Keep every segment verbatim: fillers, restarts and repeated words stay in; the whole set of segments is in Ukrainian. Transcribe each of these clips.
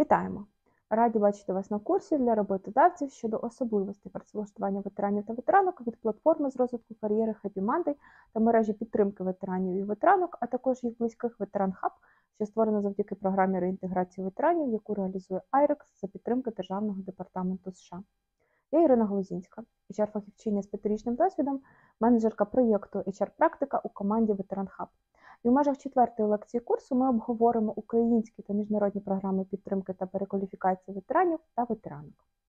Вітаємо! Раді бачити вас на курсі для роботодавців щодо особливостей працевлаштування ветеранів та ветеранок від платформи з розвитку кар'єри Happy Monday та мережі підтримки ветеранів і ветеранок, а також їх близьких Ветеран Хаб, що створено завдяки програмі реінтеграції ветеранів, яку реалізує айрекс за підтримки Державного департаменту США. Я Ірина Глузінська, ейч ар-фахівчиня з п'ятирічним досвідом, менеджерка проєкту ейч ар-практика у команді Ветеран Хаб. І в межах четвертої лекції курсу ми обговоримо українські та міжнародні програми підтримки та перекваліфікації ветеранів та ветеранок.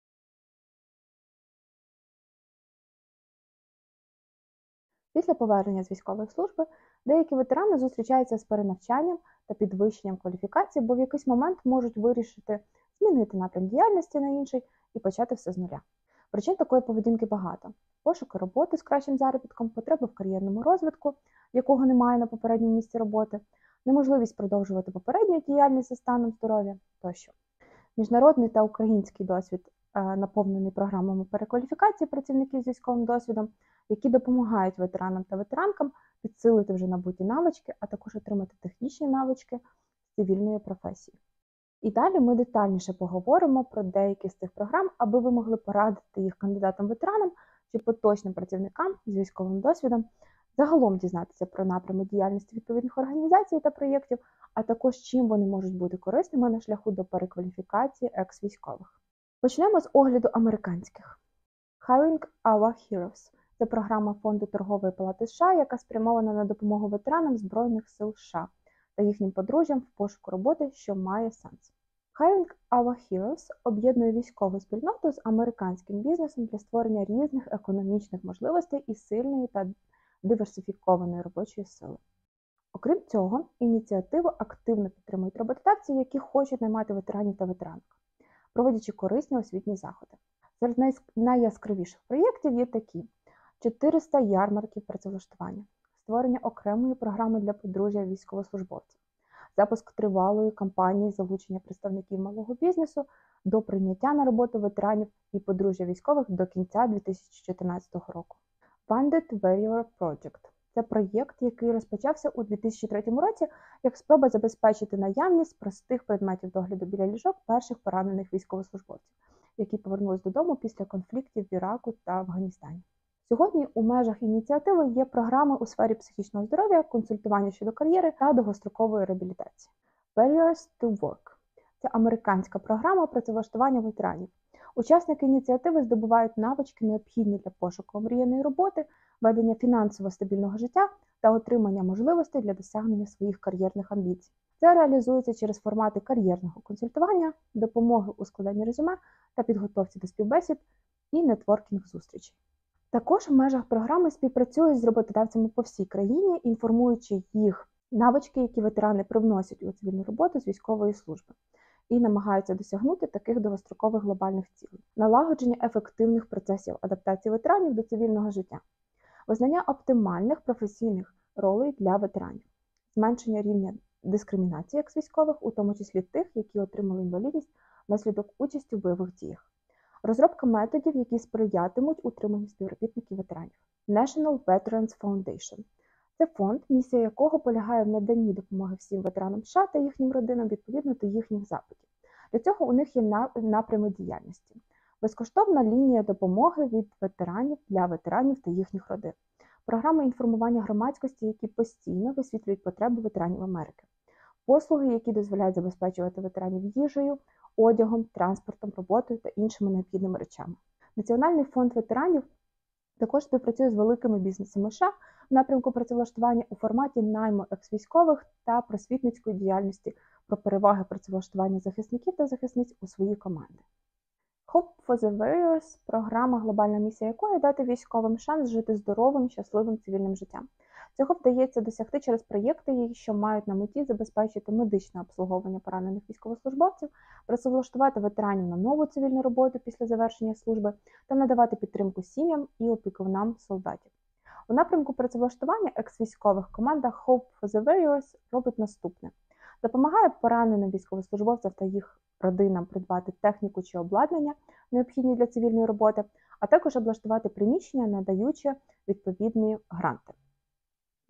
Після повернення з військової служби деякі ветерани зустрічаються з перенавчанням та підвищенням кваліфікації, бо в якийсь момент можуть вирішити змінити напрям діяльності на інший і почати все з нуля. Причин такої поведінки багато. Пошуки роботи з кращим заробітком, потреби в кар'єрному розвитку, якого немає на попередньому місці роботи, неможливість продовжувати попередню діяльність за станом здоров'я тощо. Міжнародний та український досвід наповнений програмами перекваліфікації працівників з військовим досвідом, які допомагають ветеранам та ветеранкам підсилити вже набуті навички, а також отримати технічні навички з цивільної професії. І далі ми детальніше поговоримо про деякі з цих програм, аби ви могли порадити їх кандидатам-ветеранам чи поточним працівникам з військовим досвідом, загалом дізнатися про напрями діяльності відповідних організацій та проєктів, а також чим вони можуть бути корисними на шляху до перекваліфікації екс-військових. Почнемо з огляду американських. Hiring Our Heroes – це програма Фонду торгової палати США, яка спрямована на допомогу ветеранам Збройних сил США та їхнім подружжям в пошуку роботи, що має сенс. Hiring Our Heroes об'єднує військову спільноту з американським бізнесом для створення різних економічних можливостей і сильної та диверсифікованої робочої сили. Окрім цього, ініціативу активно підтримують роботодавці, які хочуть наймати ветеранів та ветеранок, проводячи корисні освітні заходи. Серед найяскравіших проєктів є такі: чотириста ярмарків працевлаштування, створення окремої програми для подружжя військовослужбовців, запуск тривалої кампанії залучення представників малого бізнесу до прийняття на роботу ветеранів і подружжя військових до кінця дві тисячі чотирнадцятого року. Funded Warrior Project – це проєкт, який розпочався у дві тисячі третьому році як спроба забезпечити наявність простих предметів догляду біля ліжок перших поранених військовослужбовців, які повернулись додому після конфліктів в Іраку та Афганістані. Сьогодні у межах ініціативи є програми у сфері психічного здоров'я, консультування щодо кар'єри та довгострокової реабілітації. Barriers to Work – це американська програма працевлаштування ветеранів. Учасники ініціативи здобувають навички, необхідні для пошуку омріяної роботи, ведення фінансово стабільного життя та отримання можливостей для досягнення своїх кар'єрних амбіцій. Це реалізується через формати кар'єрного консультування, допомоги у складанні резюме та підготовці до співбесід і нетворкінг-зустрічей. Також в межах програми співпрацюють з роботодавцями по всій країні, інформуючи їх навички, які ветерани привносять у цивільну роботу з військової служби, і намагаються досягнути таких довгострокових глобальних цілей. Налагодження ефективних процесів адаптації ветеранів до цивільного життя, визнання оптимальних професійних ролей для ветеранів, зменшення рівня дискримінації екс-військових, у тому числі тих, які отримали інвалідність внаслідок участі в бойових діях, розробка методів, які сприятимуть утриманню співробітників ветеранів. National Veterans Foundation – це фонд, місія якого полягає в наданні допомоги всім ветеранам США та їхнім родинам відповідно до їхніх запитів. Для цього у них є напрями діяльності. Безкоштовна лінія допомоги від ветеранів для ветеранів та їхніх родин. Програми інформування громадськості, які постійно висвітлюють потреби ветеранів Америки. Послуги, які дозволяють забезпечувати ветеранів їжею, одягом, транспортом, роботою та іншими необхідними речами. Національний фонд ветеранів також співпрацює з великими бізнесами США в напрямку працевлаштування у форматі найму екс-військових та просвітницької діяльності про переваги працевлаштування захисників та захисниць у свої команди. Hope for the Warriors – програма, глобальна місія якої дати військовим шанс жити здоровим, щасливим цивільним життям. Цього вдається досягти через проєкти, що мають на меті забезпечити медичне обслуговування поранених військовослужбовців, працевлаштувати ветеранів на нову цивільну роботу після завершення служби та надавати підтримку сім'ям і опікунам солдатів. У напрямку працевлаштування екс-військових команда Hope for the Warriors робить наступне. Допомагає пораненим військовослужбовцям та їх родинам придбати техніку чи обладнання, необхідні для цивільної роботи, а також облаштувати приміщення, надаючи відповідні гранти.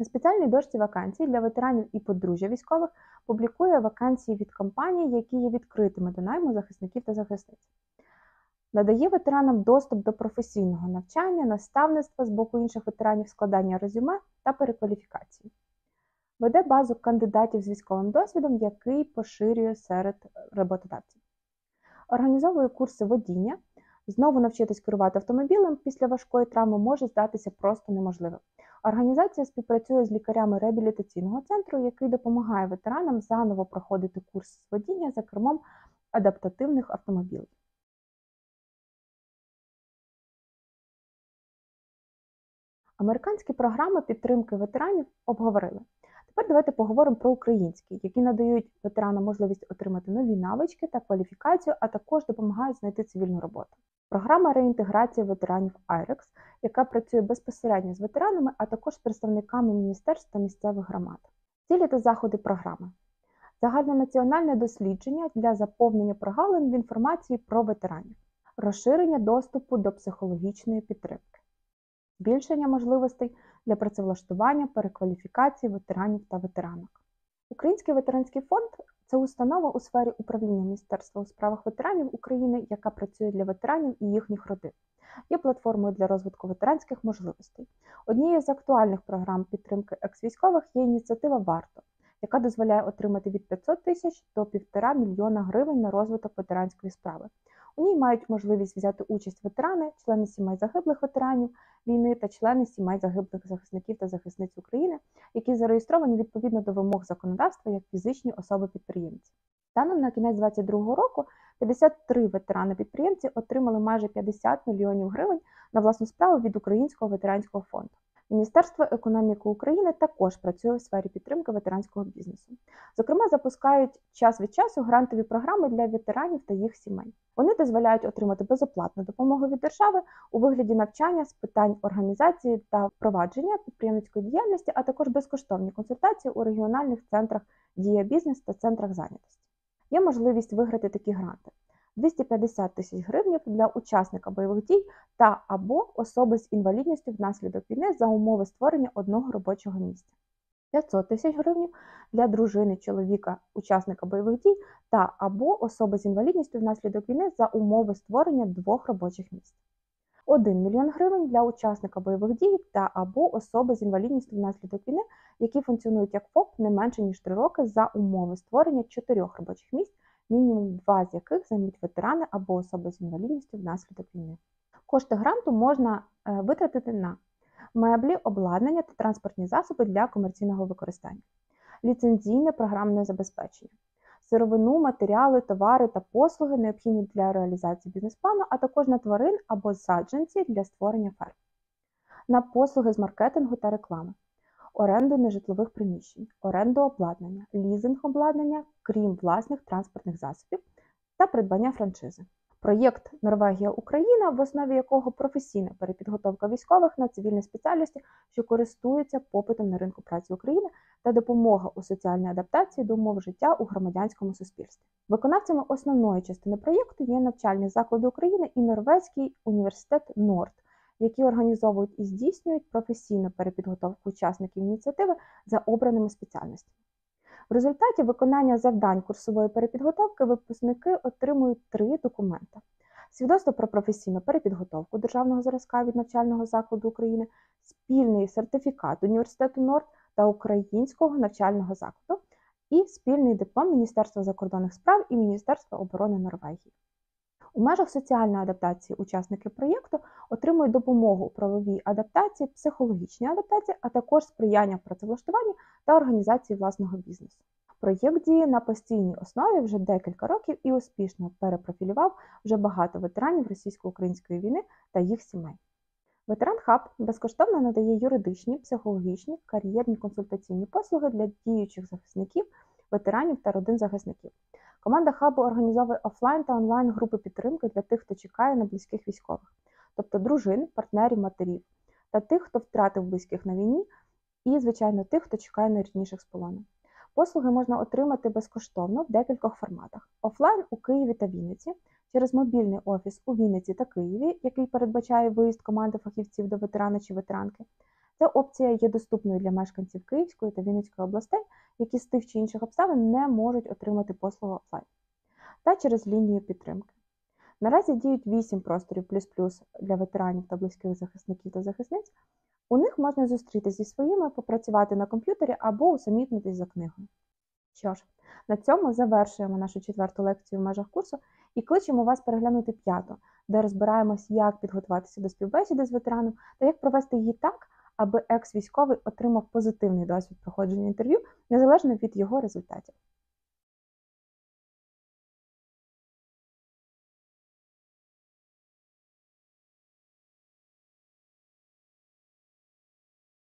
На спеціальній дошці вакансій для ветеранів і подружжя військових публікує вакансії від компаній, які є відкритими до найму захисників та захисниць. Надає ветеранам доступ до професійного навчання, наставництва з боку інших ветеранів, складання резюме та перекваліфікації. Веде базу кандидатів з військовим досвідом, який поширює серед роботодавців. Організовує курси водіння. Знову навчитись керувати автомобілем після важкої травми може здатися просто неможливим. Організація співпрацює з лікарями реабілітаційного центру, який допомагає ветеранам заново проходити курс з водіння за кермом адаптативних автомобілів. Американські програми підтримки ветеранів обговорили. Тепер давайте поговоримо про українські, які надають ветеранам можливість отримати нові навички та кваліфікацію, а також допомагають знайти цивільну роботу. Програма реінтеграції ветеранів айрекс, яка працює безпосередньо з ветеранами, а також з представниками міністерств та місцевих громад. Цілі та заходи програми. Загальнонаціональне дослідження для заповнення прогалин в інформації про ветеранів. Розширення доступу до психологічної підтримки. Збільшення можливостей для працевлаштування, перекваліфікації ветеранів та ветеранок. Український ветеранський фонд – це установа у сфері управління Міністерства у справах ветеранів України, яка працює для ветеранів і їхніх родин. Є платформою для розвитку ветеранських можливостей. Однією з актуальних програм підтримки екс-військових є ініціатива «Варто», яка дозволяє отримати від п'ятсот тисяч до півтора мільйона гривень на розвиток ветеранської справи. У ній мають можливість взяти участь ветерани, члени сімей загиблих ветеранів війни та члени сімей загиблих захисників та захисниць України, які зареєстровані відповідно до вимог законодавства як фізичні особи-підприємці. Станом на кінець двадцять двадцять другого року п'ятдесят три ветерани-підприємці отримали майже п'ятдесят мільйонів гривень на власну справу від Українського ветеранського фонду. Міністерство економіки України також працює у сфері підтримки ветеранського бізнесу. Зокрема, запускають час від часу грантові програми для ветеранів та їх сімей. Вони дозволяють отримати безоплатну допомогу від держави у вигляді навчання з питань організації та впровадження підприємницької діяльності, а також безкоштовні консультації у регіональних центрах «Дія Бізнес» та центрах зайнятості. Є можливість виграти такі гранти. двісті п'ятдесят тисяч гривень для учасника бойових дій та або особи з інвалідністю внаслідок війни за умови створення одного робочого місця. п'ятсот тисяч гривень для дружини, чоловіка, учасника бойових дій та або особи з інвалідністю внаслідок війни за умови створення двох робочих місць. один мільйон гривень для учасника бойових дій та або особи з інвалідністю внаслідок війни, які функціонують як ФОП не менше ніж три роки за умови створення чотирьох робочих місць, мінімум два з яких займуть ветерани або особи з інвалідністю внаслідок війни. Кошти гранту можна витратити на меблі, обладнання та транспортні засоби для комерційного використання, ліцензійне програмне забезпечення, сировину, матеріали, товари та послуги, необхідні для реалізації бізнес-плану, а також на тварин або саджанці для створення ферм, на послуги з маркетингу та реклами, оренду нежитлових приміщень, оренду обладнання, лізинг обладнання, крім власних транспортних засобів, та придбання франшизи. Проєкт «Норвегія-Україна», в основі якого професійна перепідготовка військових на цивільні спеціальності, що користуються попитом на ринку праці України, та допомога у соціальній адаптації до умов життя у громадянському суспільстві. Виконавцями основної частини проєкту є навчальні заклади України і Норвезький університет Норд, які організовують і здійснюють професійну перепідготовку учасників ініціативи за обраними спеціальностями. В результаті виконання завдань курсової перепідготовки випускники отримують три документи: свідоцтво про професійну перепідготовку державного зразка від навчального закладу України, спільний сертифікат університету Норд та українського навчального закладу і спільний диплом Міністерства закордонних справ і Міністерства оборони Норвегії. У межах соціальної адаптації учасники проєкту отримують допомогу у правовій адаптації, психологічній адаптації, а також сприяння в працевлаштуванні та організації власного бізнесу. Проєкт діє на постійній основі вже декілька років і успішно перепрофілював вже багато ветеранів російсько-української війни та їх сімей. Ветеран Хаб безкоштовно надає юридичні, психологічні, кар'єрні консультаційні послуги для діючих захисників, ветеранів та родин захисників. Команда Хабу організовує офлайн та онлайн групи підтримки для тих, хто чекає на близьких військових, тобто дружин, партнерів, матерів, та тих, хто втратив близьких на війні, і, звичайно, тих, хто чекає на рідніших з полону. Послуги можна отримати безкоштовно в декількох форматах. Офлайн у Києві та Вінниці, через мобільний офіс у Вінниці та Києві, який передбачає виїзд команди фахівців до ветерана чи ветеранки. Ця опція є доступною для мешканців Київської та Вінницької областей, які з тих чи інших обставин не можуть отримати послугу офлайн, та через лінію підтримки. Наразі діють вісім просторів плюс-плюс для ветеранів та близьких захисників та захисниць. У них можна зустрітися зі своїми, попрацювати на комп'ютері або усамітнитись за книгою. Що ж, на цьому завершуємо нашу четверту лекцію в межах курсу і кличемо вас переглянути п'яту, де розбираємось, як підготуватися до співбесіди з ветераном та як провести її так, аби екс-військовий отримав позитивний досвід проходження інтерв'ю, незалежно від його результатів.